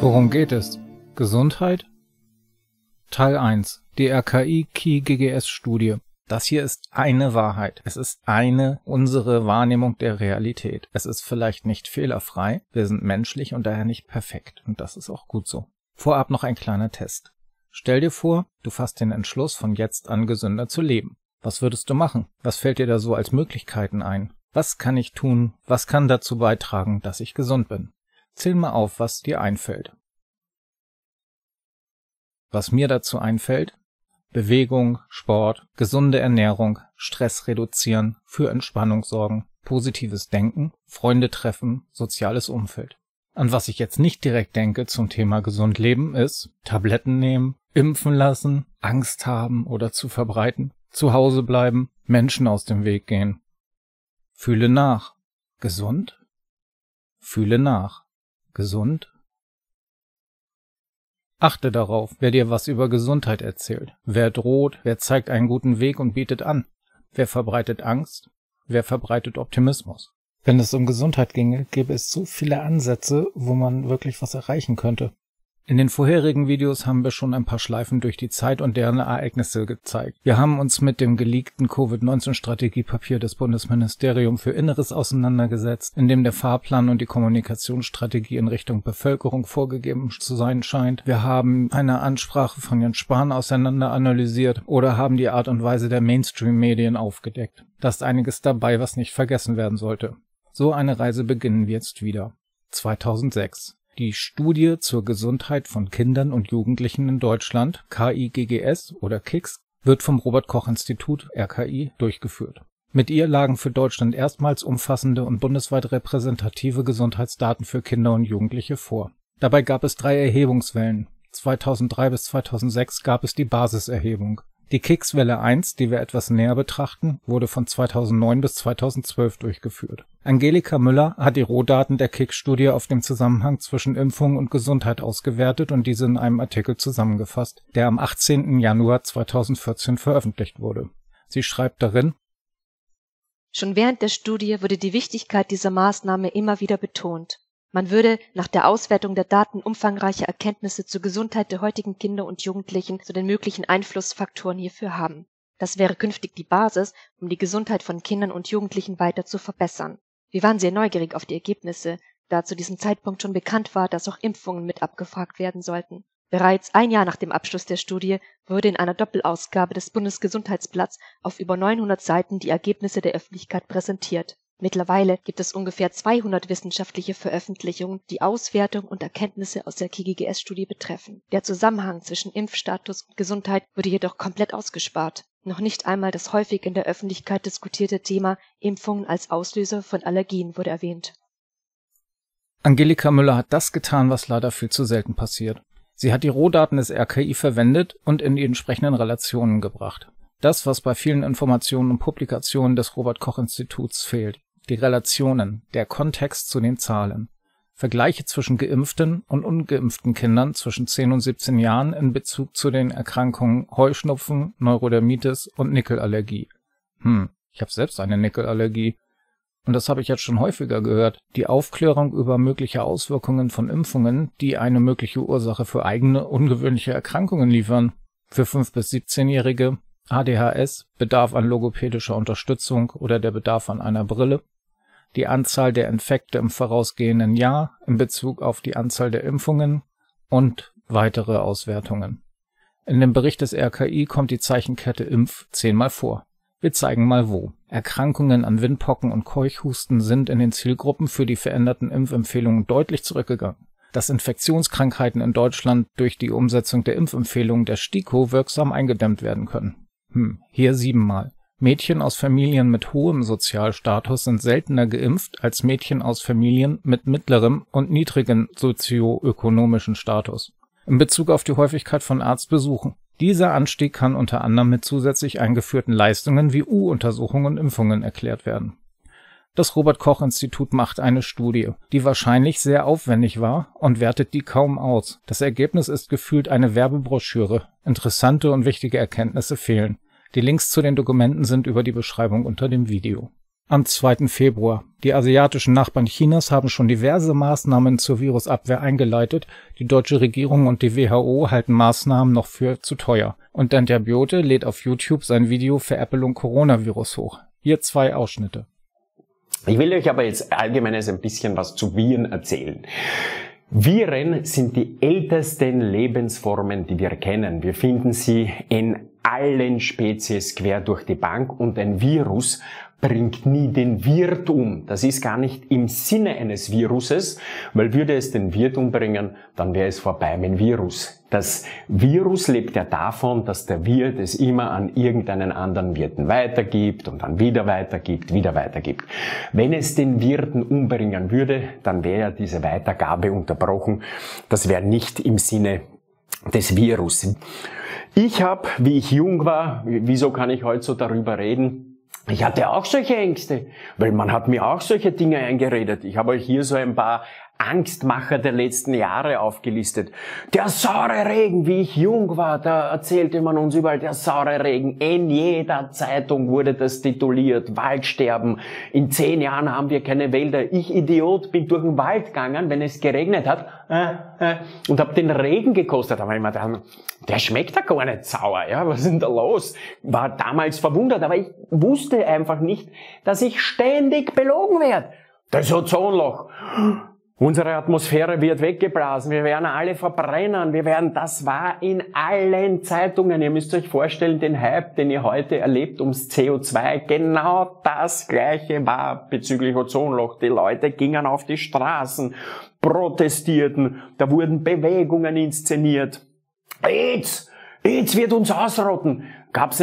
Worum geht es? Gesundheit? Teil 1. Die RKI-KI-GGS-Studie. Das hier ist eine Wahrheit. Es ist unsere Wahrnehmung der Realität. Es ist vielleicht nicht fehlerfrei, wir sind menschlich und daher nicht perfekt. Und das ist auch gut so. Vorab noch ein kleiner Test. Stell dir vor, du fasst den Entschluss, von jetzt an gesünder zu leben. Was würdest du machen? Was fällt dir da so als Möglichkeiten ein? Was kann ich tun? Was kann dazu beitragen, dass ich gesund bin? Zähl mal auf, was dir einfällt. Was mir dazu einfällt: Bewegung, Sport, gesunde Ernährung, Stress reduzieren, für Entspannung sorgen, positives Denken, Freunde treffen, soziales Umfeld. An was ich jetzt nicht direkt denke zum Thema gesund leben ist: Tabletten nehmen, impfen lassen, Angst haben oder zu verbreiten, zu Hause bleiben, Menschen aus dem Weg gehen. Fühle nach. Gesund? Fühle nach. Gesund? Achte darauf, wer dir was über Gesundheit erzählt. Wer droht, wer zeigt einen guten Weg und bietet an. Wer verbreitet Angst, wer verbreitet Optimismus. Wenn es um Gesundheit ginge, gäbe es so viele Ansätze, wo man wirklich was erreichen könnte. In den vorherigen Videos haben wir schon ein paar Schleifen durch die Zeit und deren Ereignisse gezeigt. Wir haben uns mit dem geleakten Covid-19-Strategiepapier des Bundesministeriums für Inneres auseinandergesetzt, in dem der Fahrplan und die Kommunikationsstrategie in Richtung Bevölkerung vorgegeben zu sein scheint. Wir haben eine Ansprache von Jens Spahn auseinander analysiert oder haben die Art und Weise der Mainstream-Medien aufgedeckt. Da ist einiges dabei, was nicht vergessen werden sollte. So eine Reise beginnen wir jetzt wieder. 2006. Die Studie zur Gesundheit von Kindern und Jugendlichen in Deutschland, KI-GGS oder KIGS, wird vom Robert-Koch-Institut, RKI, durchgeführt. Mit ihr lagen für Deutschland erstmals umfassende und bundesweit repräsentative Gesundheitsdaten für Kinder und Jugendliche vor. Dabei gab es 3 Erhebungswellen. 2003 bis 2006 gab es die Basiserhebung. Die KIGS-Welle 1, die wir etwas näher betrachten, wurde von 2009 bis 2012 durchgeführt. Angelika Müller hat die Rohdaten der KIGS-Studie auf dem Zusammenhang zwischen Impfung und Gesundheit ausgewertet und diese in einem Artikel zusammengefasst, der am 18. Januar 2014 veröffentlicht wurde. Sie schreibt darin: Schon während der Studie wurde die Wichtigkeit dieser Maßnahme immer wieder betont. Man würde nach der Auswertung der Daten umfangreiche Erkenntnisse zur Gesundheit der heutigen Kinder und Jugendlichen zu den möglichen Einflussfaktoren hierfür haben. Das wäre künftig die Basis, um die Gesundheit von Kindern und Jugendlichen weiter zu verbessern. Wir waren sehr neugierig auf die Ergebnisse, da zu diesem Zeitpunkt schon bekannt war, dass auch Impfungen mit abgefragt werden sollten. Bereits ein Jahr nach dem Abschluss der Studie wurde in einer Doppelausgabe des Bundesgesundheitsblatts auf über 900 Seiten die Ergebnisse der Öffentlichkeit präsentiert. Mittlerweile gibt es ungefähr 200 wissenschaftliche Veröffentlichungen, die Auswertung und Erkenntnisse aus der KI-GGS-Studie betreffen. Der Zusammenhang zwischen Impfstatus und Gesundheit wurde jedoch komplett ausgespart. Noch nicht einmal das häufig in der Öffentlichkeit diskutierte Thema Impfungen als Auslöser von Allergien wurde erwähnt. Angelika Müller hat das getan, was leider viel zu selten passiert. Sie hat die Rohdaten des RKI verwendet und in die entsprechenden Relationen gebracht. Das, was bei vielen Informationen und Publikationen des Robert-Koch-Instituts fehlt. Die Relationen, der Kontext zu den Zahlen. Vergleiche zwischen geimpften und ungeimpften Kindern zwischen 10 und 17 Jahren in Bezug zu den Erkrankungen Heuschnupfen, Neurodermitis und Nickelallergie. Ich habe selbst eine Nickelallergie. Und das habe ich jetzt schon häufiger gehört. Die Aufklärung über mögliche Auswirkungen von Impfungen, die eine mögliche Ursache für eigene ungewöhnliche Erkrankungen liefern. Für 5- bis 17-Jährige ADHS, Bedarf an logopädischer Unterstützung oder der Bedarf an einer Brille. Die Anzahl der Infekte im vorausgehenden Jahr in Bezug auf die Anzahl der Impfungen und weitere Auswertungen. In dem Bericht des RKI kommt die Zeichenkette Impf 10-mal vor. Wir zeigen mal wo. Erkrankungen an Windpocken und Keuchhusten sind in den Zielgruppen für die veränderten Impfempfehlungen deutlich zurückgegangen. Dass Infektionskrankheiten in Deutschland durch die Umsetzung der Impfempfehlungen der STIKO wirksam eingedämmt werden können. Hier 7-mal. Mädchen aus Familien mit hohem Sozialstatus sind seltener geimpft als Mädchen aus Familien mit mittlerem und niedrigem sozioökonomischen Status. In Bezug auf die Häufigkeit von Arztbesuchen. Dieser Anstieg kann unter anderem mit zusätzlich eingeführten Leistungen wie U-Untersuchungen und Impfungen erklärt werden. Das Robert-Koch-Institut macht eine Studie, die wahrscheinlich sehr aufwendig war und wertet die kaum aus. Das Ergebnis ist gefühlt eine Werbebroschüre. Interessante und wichtige Erkenntnisse fehlen. Die Links zu den Dokumenten sind über die Beschreibung unter dem Video. Am 2. Februar. Die asiatischen Nachbarn Chinas haben schon diverse Maßnahmen zur Virusabwehr eingeleitet. Die deutsche Regierung und die WHO halten Maßnahmen noch für zu teuer. Und der Biote lädt auf YouTube sein Video Veräppelung Coronavirus hoch. Hier 2 Ausschnitte. Ich will euch aber jetzt allgemeines ein bisschen was zu Viren erzählen. Viren sind die ältesten Lebensformen, die wir kennen. Wir finden sie in allen Spezies quer durch die Bank und ein Virus bringt nie den Wirt um. Das ist gar nicht im Sinne eines Viruses, weil würde es den Wirt umbringen, dann wäre es vorbei mit dem Virus. Das Virus lebt ja davon, dass der Wirt es immer an irgendeinen anderen Wirten weitergibt und dann wieder weitergibt, wieder weitergibt. Wenn es den Wirten umbringen würde, dann wäre ja diese Weitergabe unterbrochen. Das wäre nicht im Sinne des Virus. Ich habe, wie ich jung war, wieso kann ich heute so darüber reden? Ich hatte auch solche Ängste, weil man hat mir auch solche Dinge eingeredet. Ich habe euch hier so ein paar Angstmacher der letzten Jahre aufgelistet. Der saure Regen, wie ich jung war, da erzählte man uns überall, der saure Regen. In jeder Zeitung wurde das tituliert, Waldsterben. In 10 Jahren haben wir keine Wälder. Ich, Idiot, bin durch den Wald gegangen, wenn es geregnet hat, und habe den Regen gekostet. Da habe ich mir gedacht, der schmeckt ja gar nicht sauer, ja, was ist denn da los? War damals verwundert, aber ich wusste einfach nicht, dass ich ständig belogen werde. Das Ozonloch. Unsere Atmosphäre wird weggeblasen, wir werden alle verbrennen, das war in allen Zeitungen. Ihr müsst euch vorstellen, den Hype, den ihr heute erlebt ums CO2, genau das Gleiche war bezüglich Ozonloch. Die Leute gingen auf die Straßen, protestierten, da wurden Bewegungen inszeniert. AIDS wird uns ausrotten. Gab's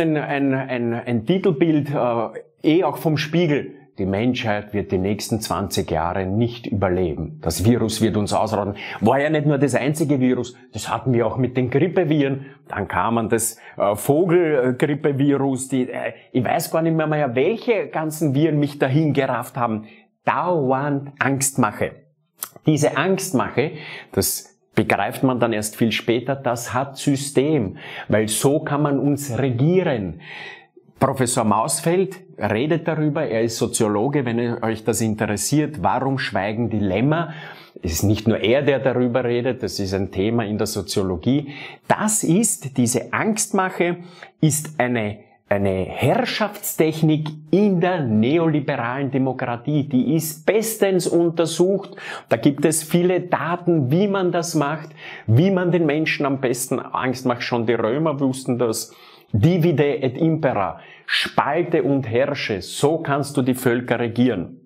ein Titelbild, auch vom Spiegel. Die Menschheit wird die nächsten 20 Jahre nicht überleben. Das Virus wird uns ausrotten. War ja nicht nur das einzige Virus, das hatten wir auch mit den Grippeviren. Dann kam das Vogelgrippevirus. Ich weiß gar nicht mehr, welche ganzen Viren mich dahin gerafft haben. Dauernd Angstmache. Diese Angstmache, das begreift man dann erst viel später, das hat System, weil so kann man uns regieren. Professor Mausfeld redet darüber, er ist Soziologe, wenn euch das interessiert, warum schweigen die Lämmer? Es ist nicht nur er, der darüber redet, das ist ein Thema in der Soziologie. Diese Angstmache ist eine Herrschaftstechnik in der neoliberalen Demokratie. Die ist bestens untersucht. Da gibt es viele Daten, wie man das macht, wie man den Menschen am besten Angst macht. Schon die Römer wussten das. Divide et impera, spalte und herrsche, so kannst du die Völker regieren.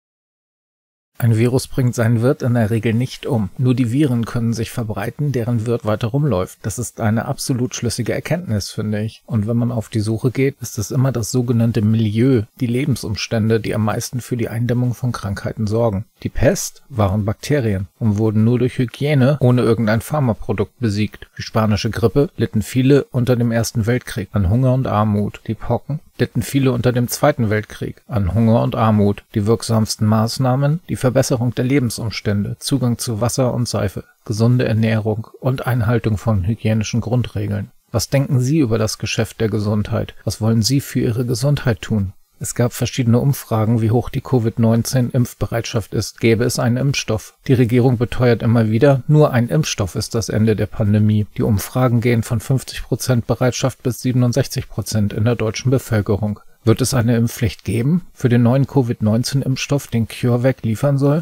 Ein Virus bringt seinen Wirt in der Regel nicht um. Nur die Viren können sich verbreiten, deren Wirt weiter rumläuft. Das ist eine absolut schlüssige Erkenntnis, finde ich. Und wenn man auf die Suche geht, ist es immer das sogenannte Milieu, die Lebensumstände, die am meisten für die Eindämmung von Krankheiten sorgen. Die Pest waren Bakterien und wurden nur durch Hygiene ohne irgendein Pharmaprodukt besiegt. Die spanische Grippe litten viele unter dem Ersten Weltkrieg an Hunger und Armut. Die Pocken litten viele unter dem Zweiten Weltkrieg an Hunger und Armut. Die wirksamsten Maßnahmen, die Verbesserung der Lebensumstände, Zugang zu Wasser und Seife, gesunde Ernährung und Einhaltung von hygienischen Grundregeln. Was denken Sie über das Geschäft der Gesundheit? Was wollen Sie für Ihre Gesundheit tun? Es gab verschiedene Umfragen, wie hoch die Covid-19-Impfbereitschaft ist. Gäbe es einen Impfstoff? Die Regierung beteuert immer wieder, nur ein Impfstoff ist das Ende der Pandemie. Die Umfragen gehen von 50% Bereitschaft bis 67% in der deutschen Bevölkerung. Wird es eine Impfpflicht geben für den neuen Covid-19-Impfstoff, den CureVac liefern soll?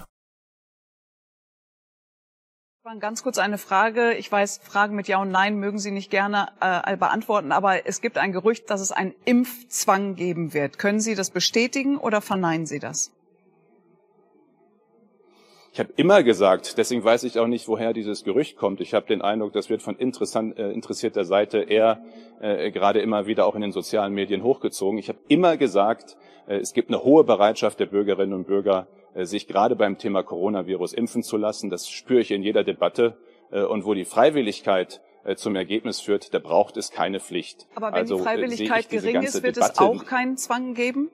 Ganz kurz eine Frage. Ich weiß, Fragen mit Ja und Nein mögen Sie nicht gerne beantworten, aber es gibt ein Gerücht, dass es einen Impfzwang geben wird. Können Sie das bestätigen oder verneinen Sie das? Ich habe immer gesagt, deswegen weiß ich auch nicht, woher dieses Gerücht kommt. Ich habe den Eindruck, das wird von interessierter Seite eher gerade immer wieder auch in den sozialen Medien hochgezogen. Ich habe immer gesagt, es gibt eine hohe Bereitschaft der Bürgerinnen und Bürger, sich gerade beim Thema Coronavirus impfen zu lassen. Das spüre ich in jeder Debatte. Und wo die Freiwilligkeit zum Ergebnis führt, da braucht es keine Pflicht. Aber wenn die Freiwilligkeit gering ist, wird es auch keinen Zwang geben?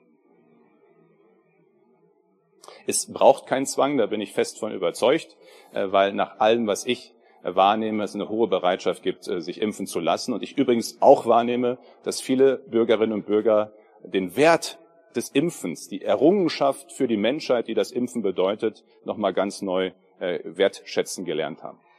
Es braucht keinen Zwang, da bin ich fest von überzeugt, weil nach allem, was ich wahrnehme, es eine hohe Bereitschaft gibt, sich impfen zu lassen. Und ich übrigens auch wahrnehme, dass viele Bürgerinnen und Bürger den Wert des Impfens, die Errungenschaft für die Menschheit, die das Impfen bedeutet, nochmal ganz neu wertschätzen gelernt haben.